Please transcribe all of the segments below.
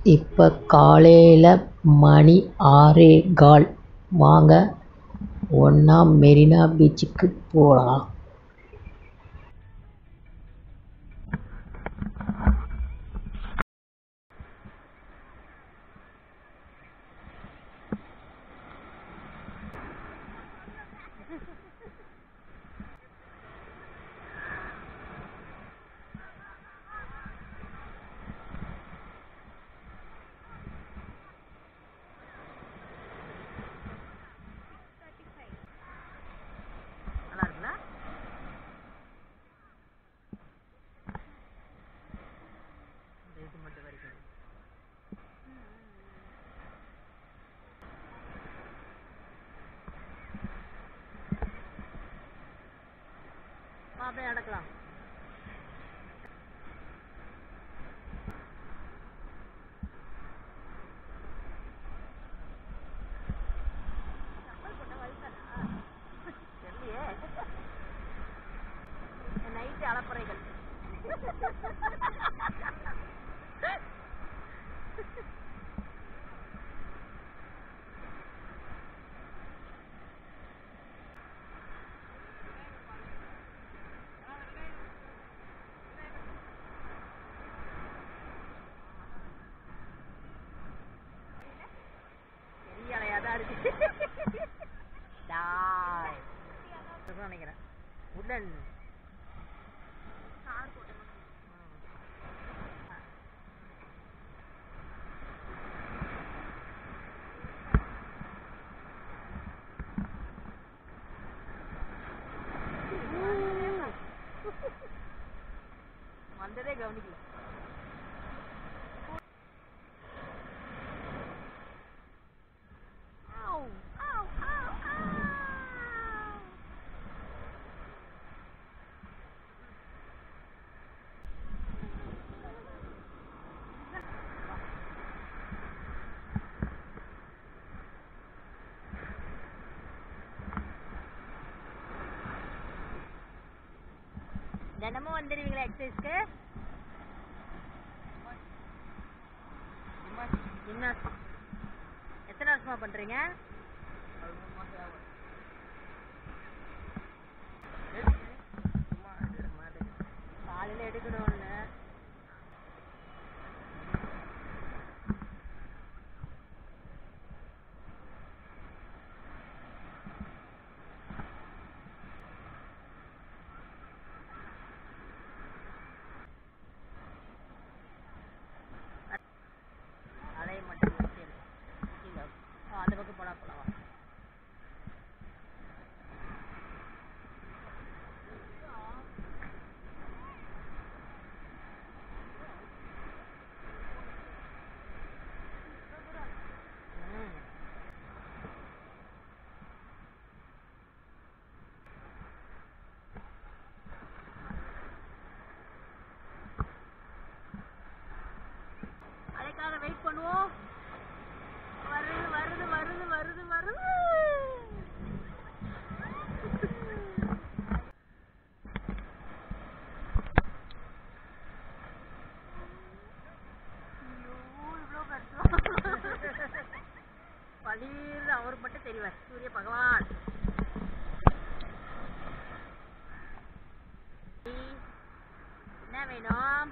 இப்போ காலையில் மணி 6:15. வாங்க ஒன்றா மெரினா பீச்சுக்கு போகலாம். அப்படியே நடக்கலாம். நைட்டு அலப்பறைகள். பெரிய அலையாதான் இருக்கு. நினைக்கிறேன் உடன் வந்ததே கவனிக்கல. தினமும் வந்துடுவீங்களா எக்ஸசைஸ்க்கு? எத்தனை வருஷமா பண்றீங்க? காலையில எடுக்கணும்னு அலைய மட்டும் அந்த பக்கம் போனா போலாம். அலைக்காக வெயிட் பண்ணுவோம். வருது வருது வருது வருது வருது. பளீர்னு அவர் மட்டும் தெரிவார், சூரிய பகவான். என்ன வேணும்?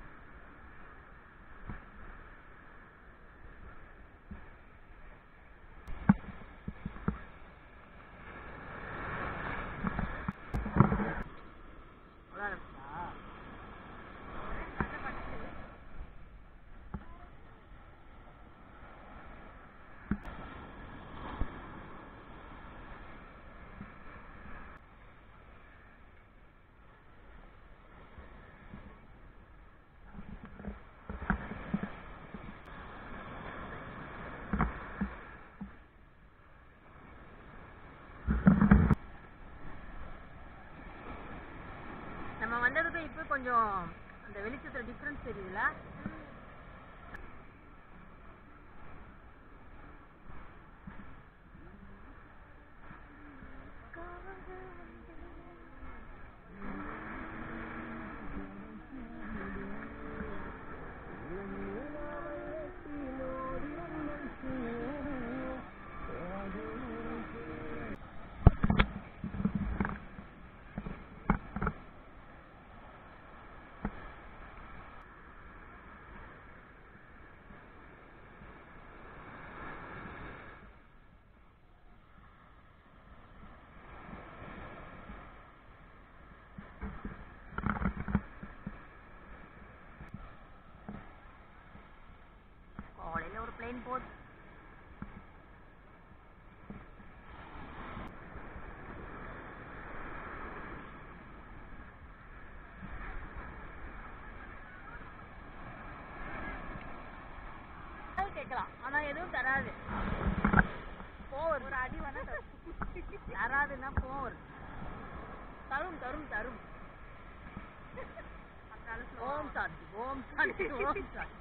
நம்ம வந்ததுக்கு இப்போ கொஞ்சம் அந்த வெளிச்சத்துல டிஃபரன்ஸ் தெரியுதுல. ட்ரெயின் போகுது. கேட்கலாம், ஆனா எதுவும் தராது. போவர் ஒரு அடி வேணா தராதுன்னா போவர் தரும் தரும் தரும். ஓம் சாந்தி ஓம் சாந்தி ஓம் சாந்தி.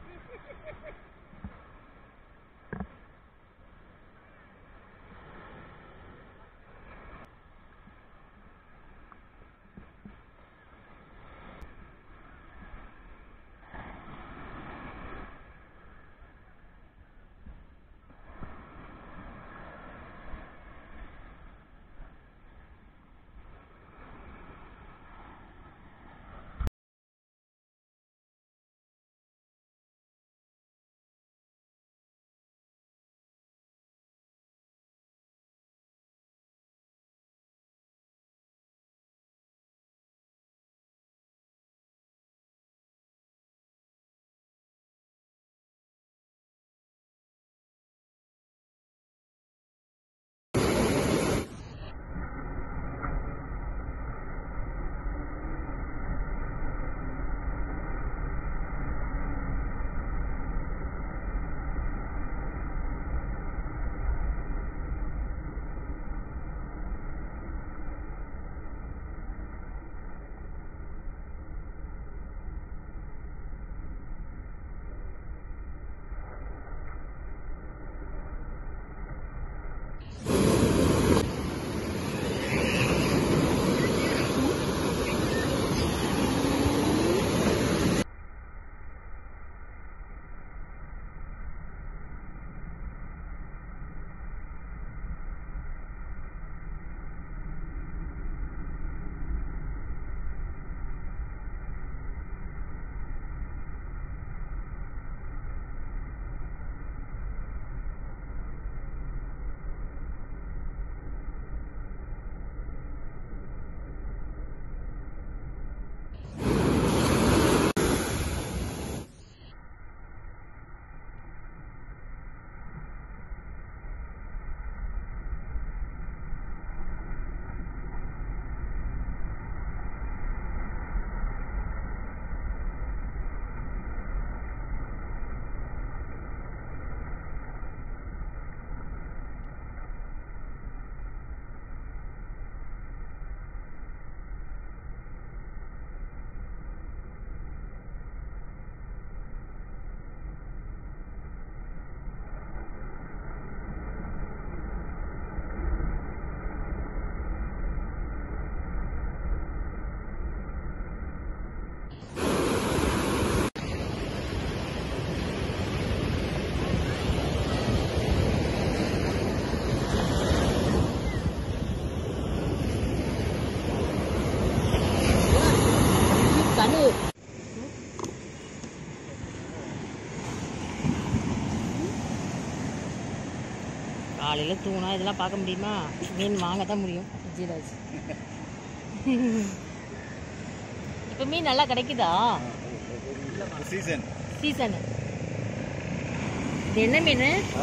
காலையில் தூங்கினா இதெல்லாம் பார்க்க முடியுமா? மீன் வாங்க தான் முடியும். விஜயராஜ் இப்போ மீன் நல்லா கிடைக்குதா? சீசன். இது என்ன மீன்?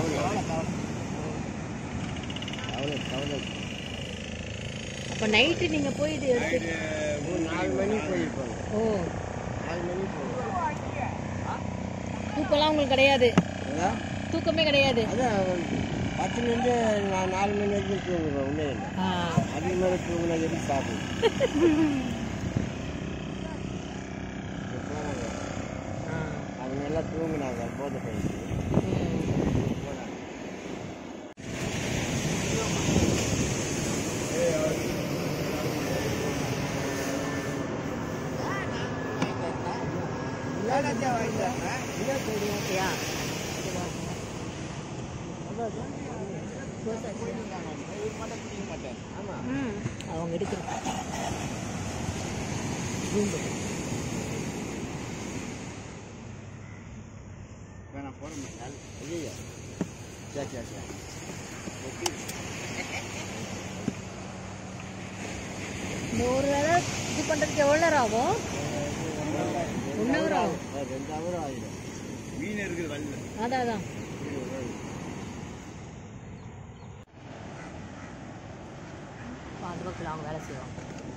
அப்போ நைட்டு நீங்கள் போய் இது எடுத்து 4 மணிக்கு போயிருப்பாங்க. ஓ 4 மணிக்கு போயிருப்பாங்க. தூக்கம்லாம் உங்களுக்கு கிடையாது? தூக்கமே கிடையாது. அதான் 10 நான் 4 மணி வரைக்கும் தூங்குவேன். ஒன்றே இல்லை, அதுக்கு மேலே தூங்கினா எதுவும் சாப்பிடும். அவங்க எல்லாம் தூங்கினாங்க போதை போயிட்டு. அவங்க எடுக்கிறாங்க. வேணாம் போட மாட்டேன். ஐயா சரி ஒரு வேளை இது பண்ணுறதுக்கு எவ்வளோ நேரம் ஆகும்? 1 hour ஆகும். 2 hour ஆகிடும். மீன் இருக்குது வரல. அதான் 10 ரூபாய்க்குள்ள அவங்க வேலை செய்வாங்க.